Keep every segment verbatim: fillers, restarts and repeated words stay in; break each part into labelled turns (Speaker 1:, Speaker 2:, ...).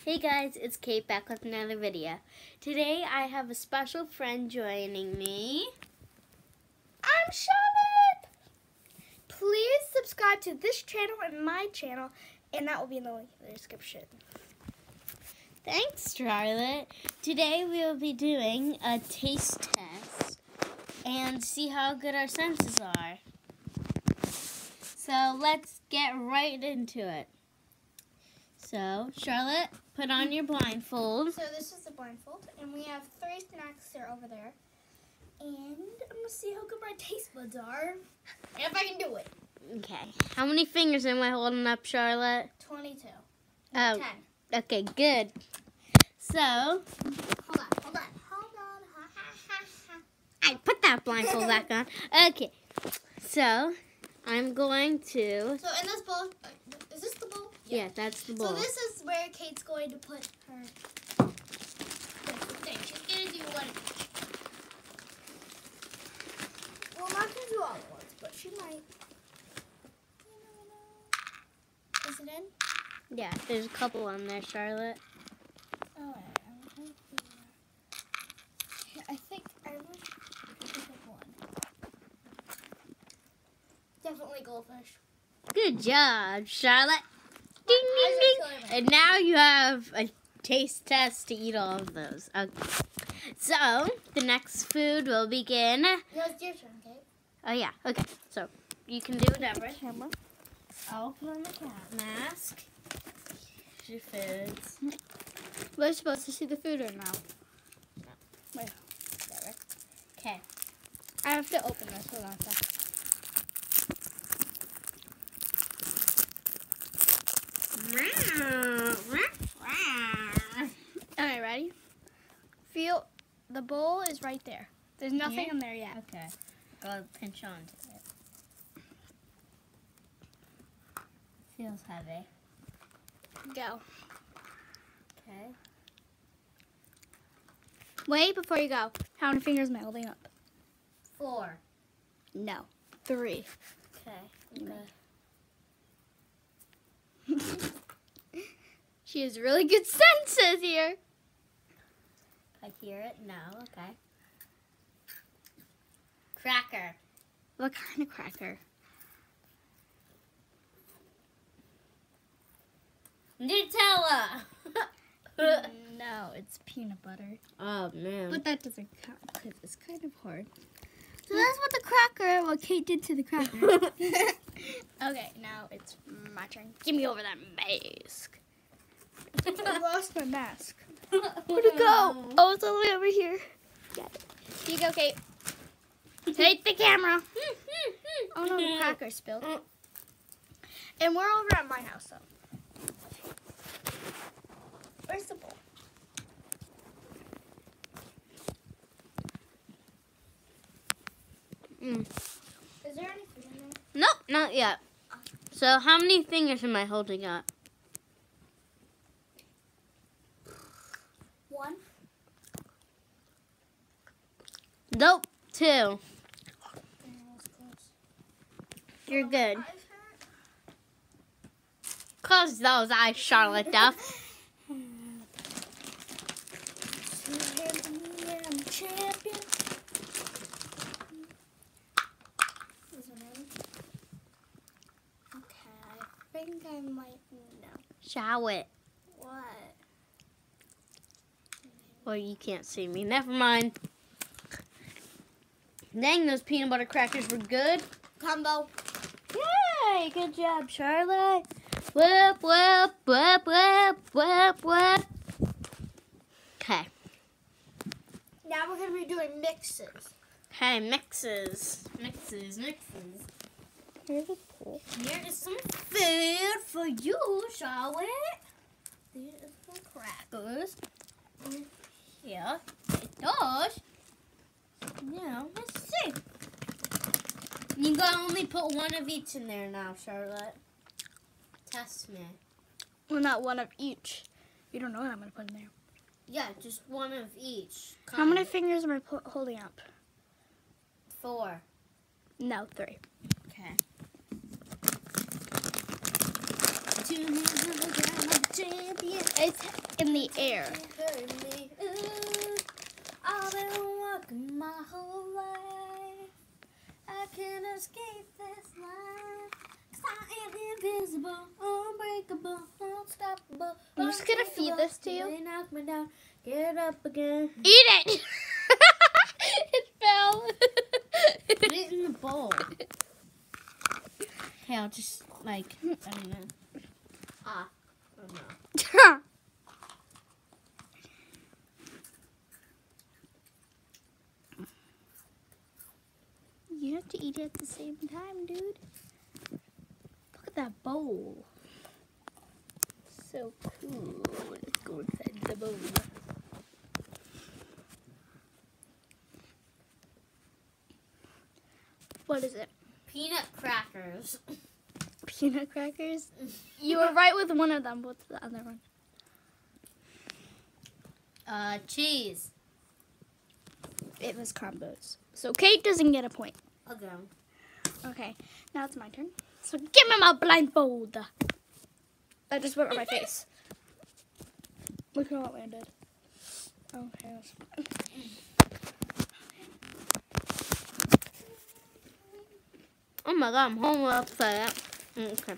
Speaker 1: Hey guys, it's Kate back with another video. Today I have a special friend joining me.
Speaker 2: I'm Charlotte! Please subscribe to this channel and my channel, and that will be in the link in the description.
Speaker 1: Thanks, Charlotte. Today we will be doing a taste test and see how good our senses are. So let's get right into it. So, Charlotte, put on your blindfold.
Speaker 2: So this is the blindfold, and we have three snacks there over there. And I'm going to see how good my taste buds are, and if I can do it.
Speaker 1: Okay. How many fingers am I holding up, Charlotte?
Speaker 2: twenty-two.
Speaker 1: Oh,
Speaker 2: ten.
Speaker 1: okay, good. So,
Speaker 2: Hold on, hold on, hold on. Ha, ha, ha, ha.
Speaker 1: I put that blindfold back on. Okay, so I'm going to.
Speaker 2: So in this bowl, uh, is this the bowl?
Speaker 1: Yeah, that's the bowl.
Speaker 2: So this is where Kate's going to put her thing. She's going to do one. Well, not going to do all at once, but she might. Is it in?
Speaker 1: Yeah, there's a couple on there, Charlotte.
Speaker 2: Oh, wait, I think I wish I could pick one. Definitely goldfish.
Speaker 1: Good job, Charlotte. Ding,
Speaker 2: I
Speaker 1: ding,
Speaker 2: just
Speaker 1: ding. And now you have a taste test to eat all of those. Okay. So, the next food will begin.
Speaker 2: No, it's your turn, Kate.
Speaker 1: Oh, yeah. Okay. So, you can do whatever.
Speaker 2: Camera.
Speaker 1: I'll put on the cat mask. Here's your foods.
Speaker 2: We're supposed to see the food or no?
Speaker 1: No.
Speaker 2: Wait.
Speaker 1: Okay.
Speaker 2: I have to open this. Hold on a second. Alright, ready? Feel the bowl is right there. There's nothing
Speaker 1: Here?
Speaker 2: in there yet.
Speaker 1: Okay. Go pinch on to it. Feels heavy.
Speaker 2: Go.
Speaker 1: Okay.
Speaker 2: Wait before you go. How many fingers am I holding up?
Speaker 1: Four.
Speaker 2: No. Three.
Speaker 1: Okay.
Speaker 2: She has really good senses here.
Speaker 1: I hear it. No. Okay. Cracker.
Speaker 2: What kind of cracker?
Speaker 1: Nutella.
Speaker 2: No, it's peanut butter.
Speaker 1: Oh man.
Speaker 2: But that doesn't count because it's kind of hard. So that's what the cracker, what Kate did to the cracker. Okay, now it's my turn. Give me over that mask. I lost my mask. Where'd it go? Oh, it's all the way over here. Got it. Here you go, Kate. Take the camera. Oh no, the cracker spilled. And we're over at my house, though. Where's the bowl?
Speaker 1: Mm.
Speaker 2: Is there any food in there?
Speaker 1: Nope, not yet. So how many fingers am I holding up?
Speaker 2: One.
Speaker 1: Nope, two. You're good. Close those eyes, Charlotte Duff.
Speaker 2: Champion, champion. Is it in? Okay, I think I might know.
Speaker 1: Show it.
Speaker 2: What?
Speaker 1: Well, you can't see me. Never mind. Dang, those peanut butter crackers were good.
Speaker 2: Combo.
Speaker 1: Yay! Good job, Charlotte. Whoop, whoop, whoop, whoop, whoop, whoop. Okay.
Speaker 2: Now we're going to be doing mixes.
Speaker 1: Okay, mixes. Mixes, mixes.
Speaker 2: Here's a pool.
Speaker 1: Here is some food for you, Charlotte. These are some crackers. And here it does. Now, let's see. You gotta only put one of each in there now, Charlotte. Test me.
Speaker 2: Well, not one of each. You don't know what I'm going to put in there.
Speaker 1: Yeah, just one of each.
Speaker 2: How many fingers am I po- holding up?
Speaker 1: Four.
Speaker 2: No, three.
Speaker 1: Okay. Two hands on the ground, champion.
Speaker 2: It's, it the air.
Speaker 1: Me. Ooh, I've been walking my whole life. I can't escape this life. 'Cause I am invisible, unbreakable, unstoppable.
Speaker 2: I'm just gonna feed this to you.
Speaker 1: They knock me down, get up again.
Speaker 2: Eat it! It fell.
Speaker 1: Put it in the bowl. Okay, I'll just, like, I don't know. Ah, oh no.
Speaker 2: You have to eat it at the same time, dude. Look at that bowl. So cool. Let's go inside the bowl. What is it?
Speaker 1: Peanut crackers.
Speaker 2: Peanut crackers? You were right with one of them. What's the other one?
Speaker 1: Uh, cheese.
Speaker 2: It was combos. So Kate doesn't get a point.
Speaker 1: Okay.
Speaker 2: Okay, now it's my turn. So give me my blindfold. That just went on my face. Look how it landed. Okay, that's fine.
Speaker 1: Oh my god, I'm home upset. Okay.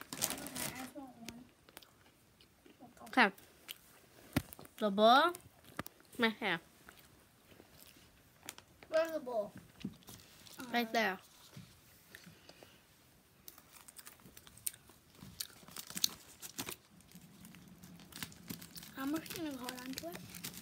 Speaker 1: Okay. The ball. My hair.
Speaker 2: Where's the bowl?
Speaker 1: Right there.
Speaker 2: I'm just gonna hold on to it.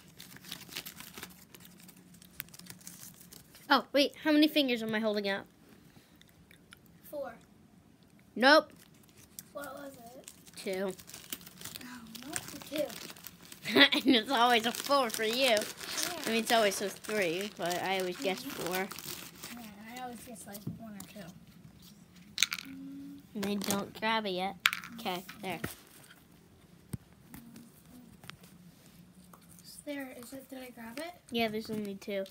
Speaker 1: Oh, wait. How many fingers am I holding out?
Speaker 2: Four.
Speaker 1: Nope.
Speaker 2: What was it?
Speaker 1: Two.
Speaker 2: Oh, no, two.
Speaker 1: And it's always a four for you.
Speaker 2: Yeah.
Speaker 1: I mean, it's always a three, but I always guess four.
Speaker 2: Yeah, I always guess like one or two.
Speaker 1: And I don't grab it yet. Okay, there.
Speaker 2: Is there, is it, did I grab it?
Speaker 1: Yeah, there's only two.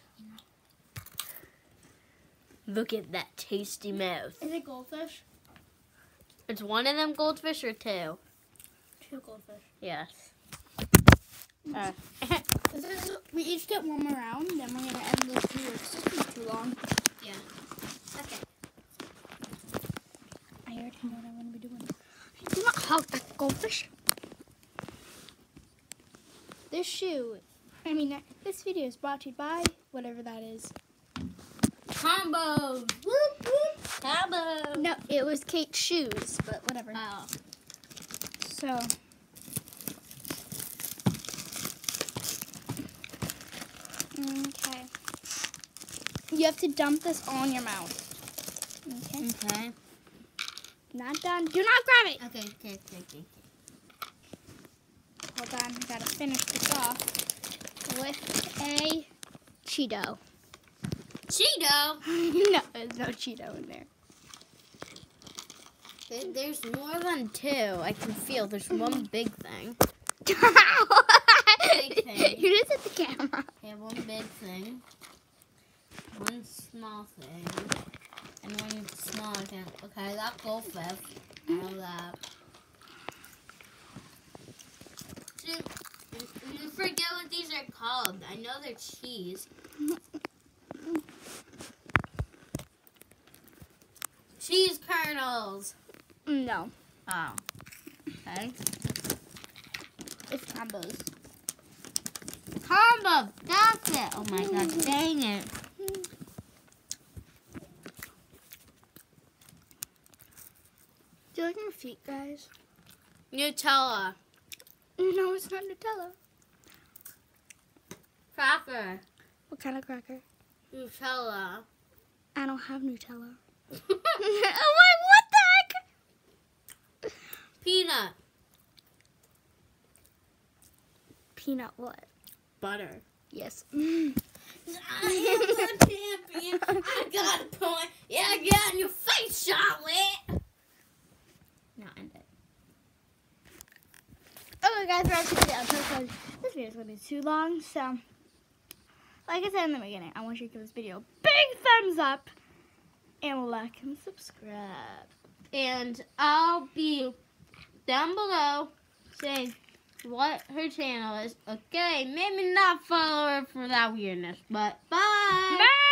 Speaker 1: Look at that tasty mouth.
Speaker 2: Is it goldfish?
Speaker 1: It's one of them goldfish or two?
Speaker 2: Two goldfish.
Speaker 1: Yes. Uh,
Speaker 2: This is, we each get one more round, then we're gonna end this video. It's just been too long.
Speaker 1: yeah. Okay.
Speaker 2: I already know what I'm gonna be doing. Do not hog that goldfish. This shoe, I mean, uh, this video is brought to you by whatever that is.
Speaker 1: Combos. Whoop, whoop. Combos.
Speaker 2: No, it was Kate's shoes, but whatever.
Speaker 1: Oh.
Speaker 2: So. Okay. You have to dump this all in your mouth. Okay.
Speaker 1: Okay.
Speaker 2: Not done. Do not grab it.
Speaker 1: Okay, okay, okay, okay.
Speaker 2: Hold on. I gotta finish this off with a Cheeto.
Speaker 1: Cheeto.
Speaker 2: No, there's no Cheeto in there.
Speaker 1: There- There's more than two. I can feel there's one big thing. Big thing.
Speaker 2: You just hit the camera.
Speaker 1: Okay, one big thing. One small thing. And one small thing. Okay, that goldfish. I know that. See, you forget what these are called. I know they're cheese. Cheese kernels.
Speaker 2: No,
Speaker 1: Oh. Okay.
Speaker 2: it's combos.
Speaker 1: Combo. That's it. Oh my god, dang it.
Speaker 2: Do you like my feet, guys?
Speaker 1: Nutella.
Speaker 2: No, it's not Nutella.
Speaker 1: Cracker.
Speaker 2: What kind of cracker?
Speaker 1: Nutella.
Speaker 2: I don't have Nutella. Oh wait, what the heck?
Speaker 1: Peanut.
Speaker 2: Peanut what?
Speaker 1: Butter.
Speaker 2: Yes.
Speaker 1: I am the champion. I got a point. Yeah, yeah, in your face, Charlotte. Now end it.
Speaker 2: Okay, guys, we're actually the outro because this video is going to be too long. So, like I said in the beginning, I want you to give this video a big thumbs up and like and subscribe.
Speaker 1: And I'll be down below saying what her channel is. Okay, maybe not follow her for that weirdness, but bye.
Speaker 2: Bye.